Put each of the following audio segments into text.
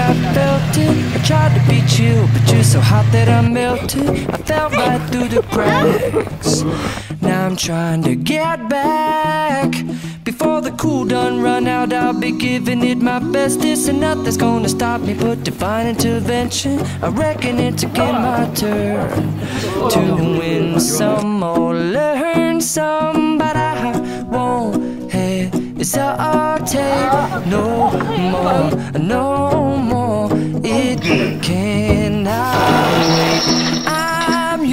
I felt it. I tried to be chill, but you're so hot that I melted. I fell right through the cracks. Now I'm trying to get back. Before the cool done run out, I'll be giving it my best. This and nothing's gonna stop me but divine intervention. I reckon it's again my turn to win some or learn some, but I won't hesitate no more, no more. It cannot wait. I'm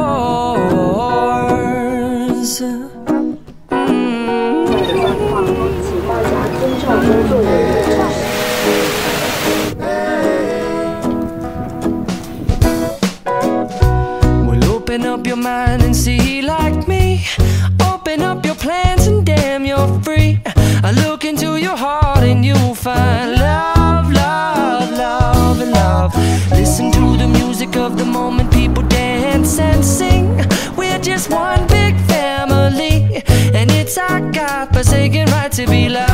yours. 请大家遵照工作人员的指示。 Open up your mind and see like me. Open up your plans and damn, you're free. I look into your heart and you'll find love, love, love, and love. Listen to the music of the moment, people dance and sing. We're just one big family, and it's our God-forsaken right to be loved.